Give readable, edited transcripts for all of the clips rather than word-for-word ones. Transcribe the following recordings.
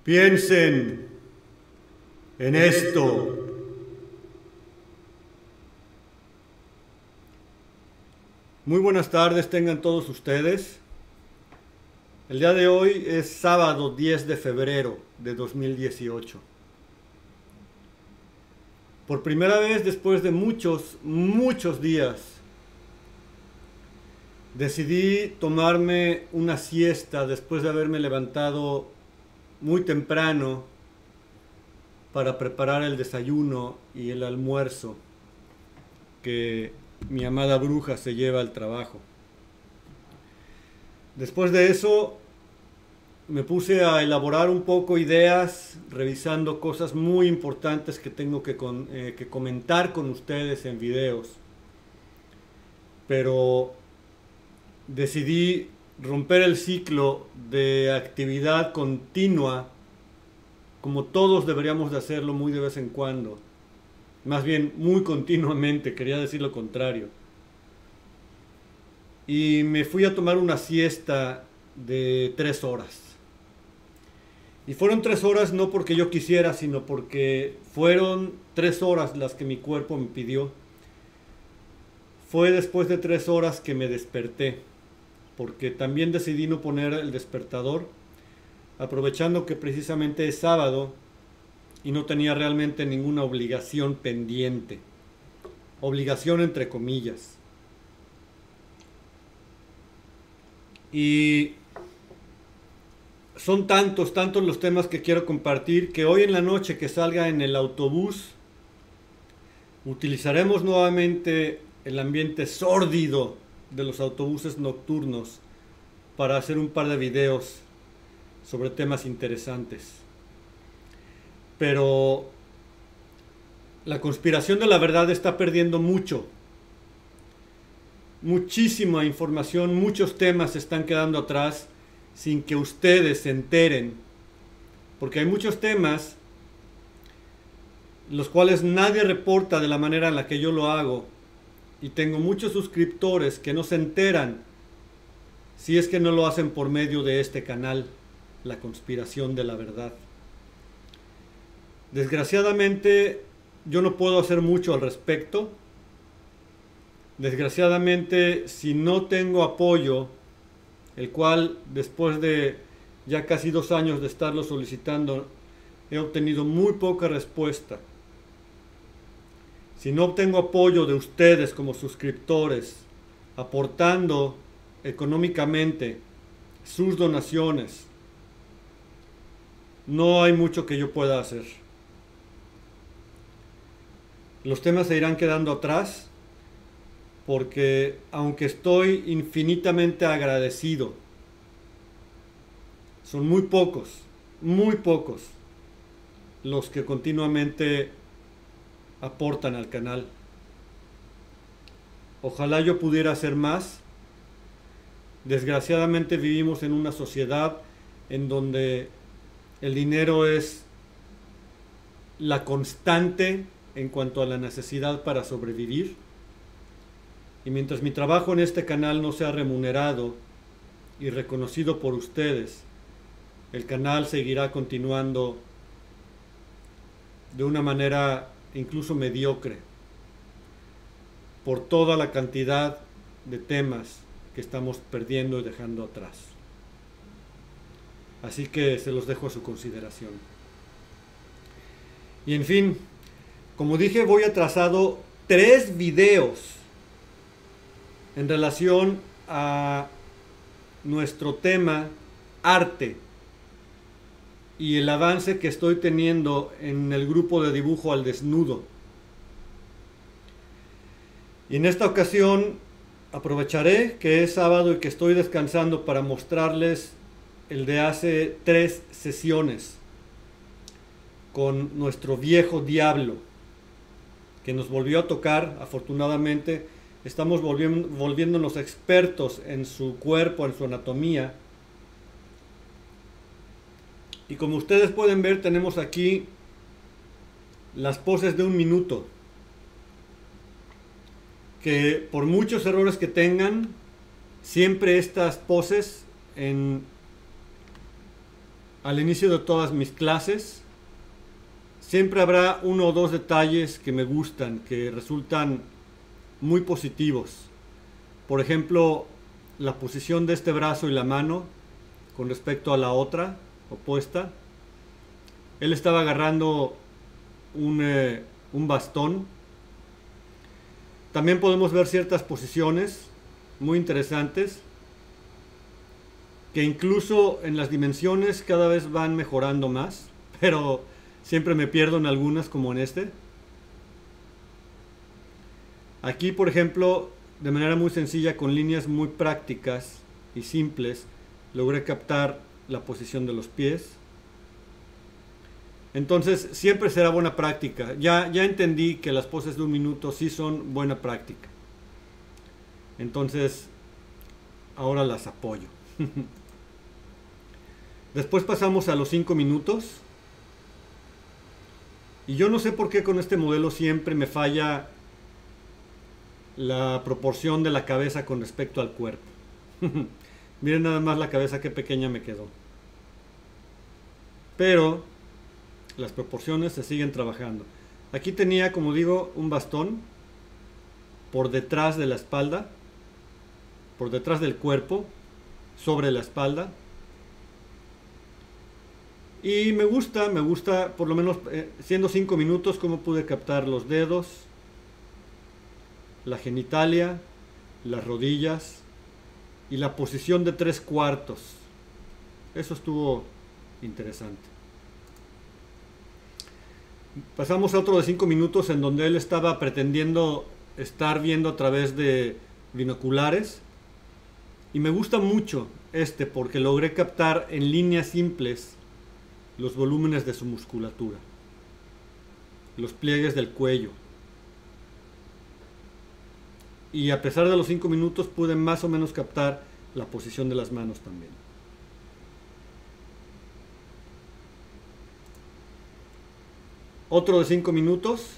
Piensen en esto. Muy buenas tardes tengan todos ustedes. El día de hoy es sábado 10 de febrero de 2018. Por primera vez después de muchos días, decidí tomarme una siesta después de haberme levantado muy temprano para preparar el desayuno y el almuerzo que mi amada bruja se lleva al trabajo. Después de eso me puse a elaborar un poco ideas, revisando cosas muy importantes que tengo que comentar con ustedes en videos. Pero decidí romper el ciclo de actividad continua, como todos deberíamos de hacerlo muy de vez en cuando. Más bien, muy continuamente, quería decir lo contrario. Y me fui a tomar una siesta de 3 horas. Y fueron 3 horas no porque yo quisiera, sino porque fueron 3 horas las que mi cuerpo me pidió. Fue después de 3 horas que me desperté, porque también decidí no poner el despertador, aprovechando que precisamente es sábado y no tenía realmente ninguna obligación pendiente. Obligación entre comillas. Y son tantos los temas que quiero compartir que hoy en la noche que salga en el autobús utilizaremos nuevamente el ambiente sórdido de los autobuses nocturnos para hacer un par de videos sobre temas interesantes. Pero la conspiración de la verdad está perdiendo muchísima información, muchos temas se están quedando atrás sin que ustedes se enteren, porque hay muchos temas los cuales nadie reporta de la manera en la que yo lo hago, y tengo muchos suscriptores que no se enteran si es que no lo hacen por medio de este canal, La Conspiración de la Verdad. Desgraciadamente yo no puedo hacer mucho al respecto. Desgraciadamente, si no tengo apoyo, el cual después de ya casi 2 años de estarlo solicitando, he obtenido muy poca respuesta. Si no obtengo apoyo de ustedes como suscriptores, aportando económicamente sus donaciones, no hay mucho que yo pueda hacer. Los temas se irán quedando atrás, porque aunque estoy infinitamente agradecido, son muy pocos los que continuamente aportan al canal. Ojalá yo pudiera hacer más. Desgraciadamente vivimos en una sociedad en donde el dinero es la constante en cuanto a la necesidad para sobrevivir. Y mientras mi trabajo en este canal no sea remunerado y reconocido por ustedes, el canal seguirá continuando de una manera incluso mediocre, por toda la cantidad de temas que estamos perdiendo y dejando atrás. Así que se los dejo a su consideración. Y en fin, como dije, voy atrasado 3 videos en relación a nuestro tema arte y el avance que estoy teniendo en el grupo de dibujo al desnudo. Y en esta ocasión aprovecharé que es sábado y que estoy descansando para mostrarles el de hace 3 sesiones con nuestro viejo diablo, que nos volvió a tocar. Afortunadamente estamos volviéndonos expertos en su cuerpo, en su anatomía. Y como ustedes pueden ver, tenemos aquí las poses de 1 minuto, que por muchos errores que tengan, siempre estas poses al inicio de todas mis clases, siempre habrá uno o dos detalles que me gustan, que resultan muy positivos. Por ejemplo, la posición de este brazo y la mano con respecto a la otra, opuesta. Él estaba agarrando un bastón. También podemos ver ciertas posiciones muy interesantes, que incluso en las dimensiones cada vez van mejorando más, pero siempre me pierdo en algunas, como en este. Aquí, por ejemplo, de manera muy sencilla, con líneas muy prácticas y simples, logré captar la posición de los pies. Entonces, siempre será buena práctica. Ya entendí que las poses de 1 minuto sí son buena práctica. Entonces, ahora las apoyo. Después pasamos a los 5 minutos. Y yo no sé por qué con este modelo siempre me falla la proporción de la cabeza con respecto al cuerpo. Miren nada más la cabeza, qué pequeña me quedó. Pero las proporciones se siguen trabajando. Aquí tenía, como digo, un bastón por detrás de la espalda, por detrás del cuerpo, sobre la espalda. Y me gusta, por lo menos siendo 5 minutos, cómo pude captar los dedos, la genitalia, las rodillas y la posición de 3/4. Eso estuvo interesante. Pasamos a otro de 5 minutos en donde él estaba pretendiendo estar viendo a través de binoculares. Y me gusta mucho porque logré captar en líneas simples los volúmenes de su musculatura, los pliegues del cuello. Y a pesar de los 5 minutos pude más o menos captar la posición de las manos también. Otro de 5 minutos.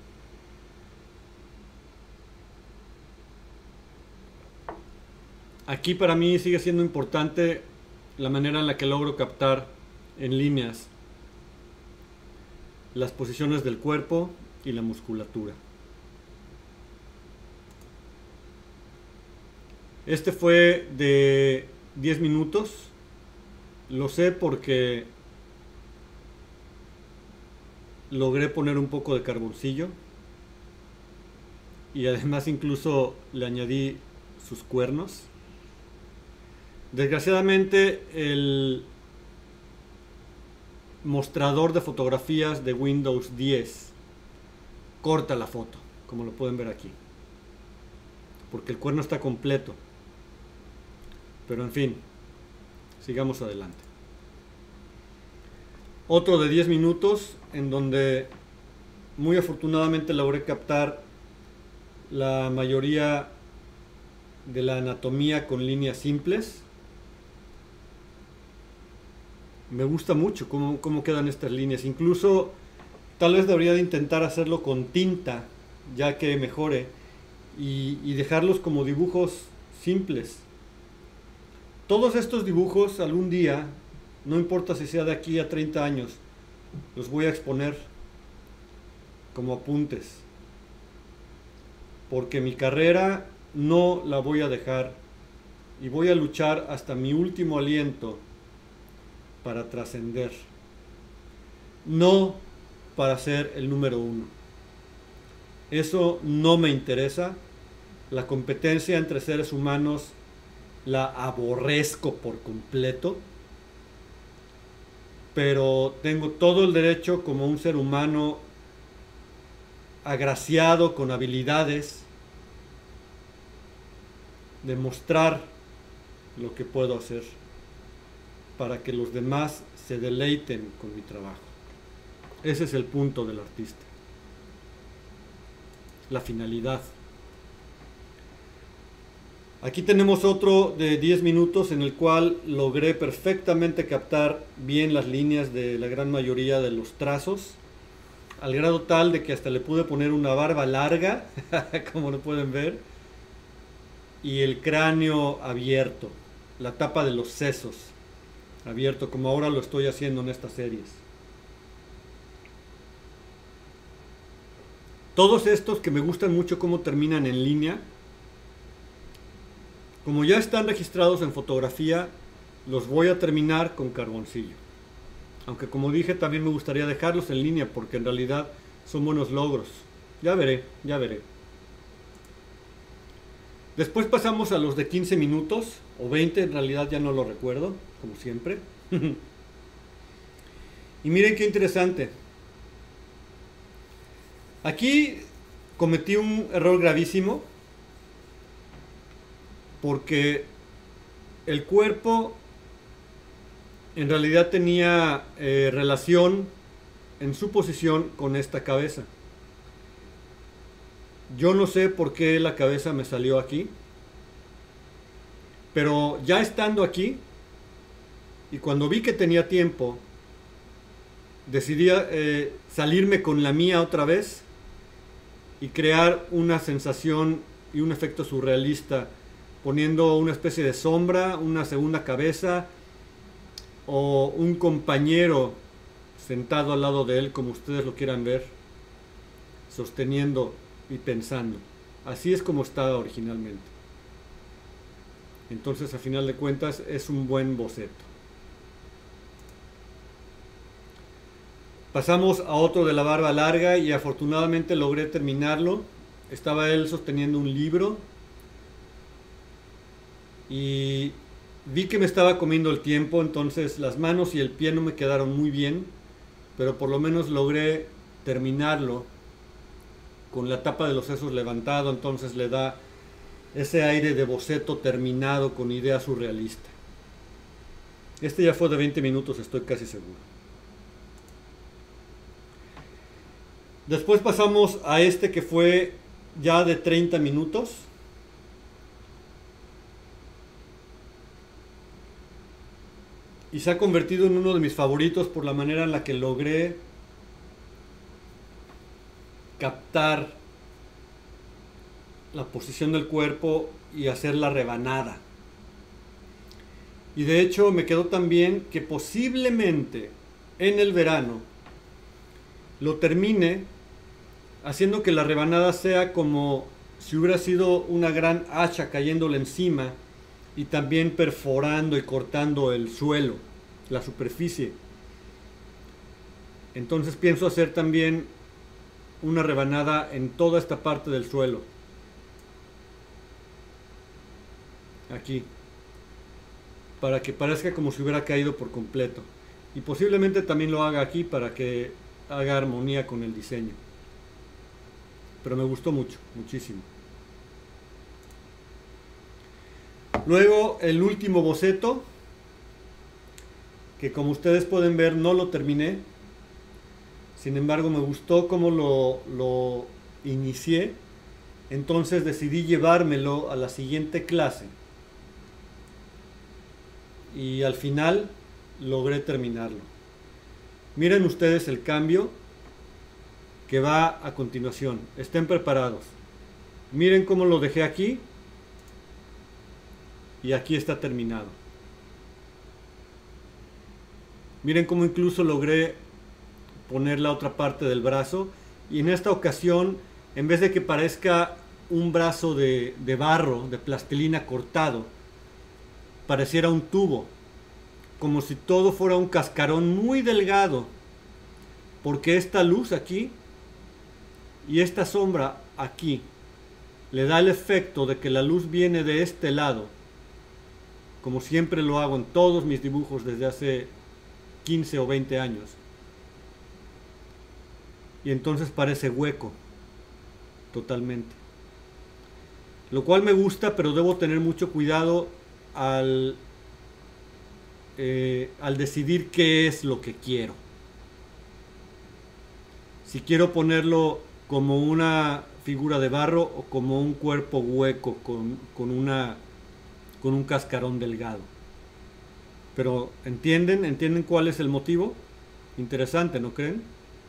Aquí para mí sigue siendo importante la manera en la que logro captar en líneas las posiciones del cuerpo y la musculatura. Este fue de 10 minutos. Lo sé porque logré poner un poco de carboncillo y además incluso le añadí sus cuernos. Desgraciadamente el mostrador de fotografías de Windows 10 corta la foto, como lo pueden ver aquí, porque el cuerno está completo. Pero en fin, sigamos adelante. Otro de 10 minutos en donde muy afortunadamente logré captar la mayoría de la anatomía con líneas simples. Me gusta mucho cómo quedan estas líneas. Incluso tal vez debería de intentar hacerlo con tinta, ya que mejore, y dejarlos como dibujos simples. Todos estos dibujos algún día, no importa si sea de aquí a 30 años, los voy a exponer como apuntes. Porque mi carrera no la voy a dejar y voy a luchar hasta mi último aliento para trascender, no para ser el número 1. Eso no me interesa. La competencia entre seres humanos la aborrezco por completo, pero tengo todo el derecho como un ser humano agraciado con habilidades de mostrar lo que puedo hacer para que los demás se deleiten con mi trabajo. Ese es el punto del artista, la finalidad. Aquí tenemos otro de 10 minutos en el cual logré perfectamente captar bien las líneas de la gran mayoría de los trazos, al grado tal de que hasta le pude poner una barba larga, como lo pueden ver, y el cráneo abierto, la tapa de los sesos. abierto, como ahora lo estoy haciendo en estas series. Todos estos que me gustan mucho cómo terminan en línea, como ya están registrados en fotografía, los voy a terminar con carboncillo. Aunque como dije, también me gustaría dejarlos en línea porque en realidad son buenos logros. Ya veré, ya veré. Después pasamos a los de 15 minutos o 20, en realidad ya no lo recuerdo, como siempre. Y miren qué interesante. Aquí cometí un error gravísimo porque el cuerpo en realidad tenía relación en su posición con esta cabeza. Yo no sé por qué la cabeza me salió aquí, pero ya estando aquí y cuando vi que tenía tiempo, decidí salirme con la mía otra vez y crear una sensación y un efecto surrealista, poniendo una especie de sombra, una segunda cabeza o un compañero sentado al lado de él, como ustedes lo quieran ver, sosteniendo y pensando. Así es como estaba originalmente. Entonces, a final de cuentas, es un buen boceto. Pasamos a otro de la barba larga y afortunadamente logré terminarlo. Estaba él sosteniendo un libro y vi que me estaba comiendo el tiempo, entonces las manos y el pie no me quedaron muy bien, pero por lo menos logré terminarlo con la tapa de los sesos levantado, entonces le da ese aire de boceto terminado con idea surrealista. Este ya fue de 20 minutos, estoy casi seguro. Después pasamos a este que fue ya de 30 minutos. Y se ha convertido en uno de mis favoritos por la manera en la que logré captar la posición del cuerpo y hacer la rebanada. Y de hecho me quedó tan bien que posiblemente en el verano lo termine haciendo que la rebanada sea como si hubiera sido una gran hacha cayéndole encima y también perforando y cortando el suelo, la superficie. Entonces pienso hacer también una rebanada en toda esta parte del suelo. Aquí. Para que parezca como si hubiera caído por completo. Y posiblemente también lo haga aquí para que haga armonía con el diseño. Pero me gustó mucho, muchísimo. Luego el último boceto, que como ustedes pueden ver no lo terminé. Sin embargo me gustó cómo lo inicié. Entonces decidí llevármelo a la siguiente clase. Y al final logré terminarlo. Miren ustedes el cambio que va a continuación. Estén preparados. Miren cómo lo dejé aquí. Y aquí está terminado. Miren cómo incluso logré poner la otra parte del brazo. Y en esta ocasión, en vez de que parezca un brazo de barro, de plastilina cortado, pareciera un tubo. Como si todo fuera un cascarón muy delgado. Porque esta luz aquí y esta sombra aquí le da el efecto de que la luz viene de este lado, como siempre lo hago en todos mis dibujos desde hace 15 o 20 años, y entonces parece hueco totalmente, lo cual me gusta, pero debo tener mucho cuidado al decidir qué es lo que quiero. Si quiero ponerlo como una figura de barro o como un cuerpo hueco con un cascarón delgado. Pero ¿entienden cuál es el motivo? Interesante, ¿no creen?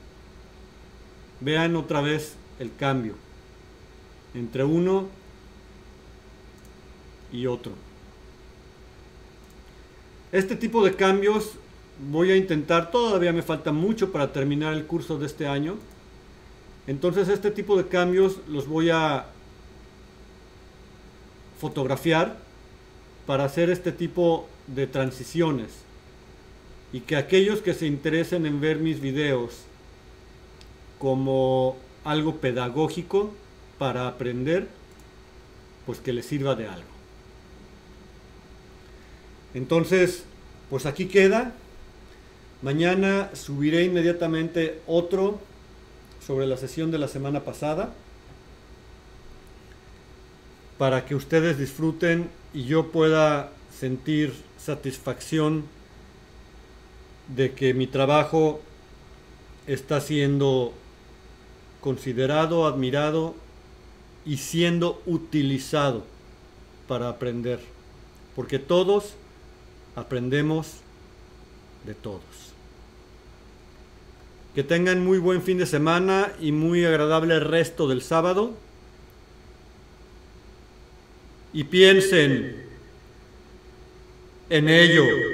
Vean otra vez el cambio entre uno y otro. Este tipo de cambios voy a intentar, todavía me falta mucho para terminar el curso de este año. Entonces este tipo de cambios los voy a fotografiar para hacer este tipo de transiciones. Y que aquellos que se interesen en ver mis videos como algo pedagógico para aprender, pues que les sirva de algo. Entonces, pues aquí queda. Mañana subiré inmediatamente otro sobre la sesión de la semana pasada para que ustedes disfruten y yo pueda sentir satisfacción de que mi trabajo está siendo considerado, admirado y siendo utilizado para aprender, porque todos aprendemos de todos. Que tengan muy buen fin de semana y muy agradable resto del sábado. Y piensen en ello.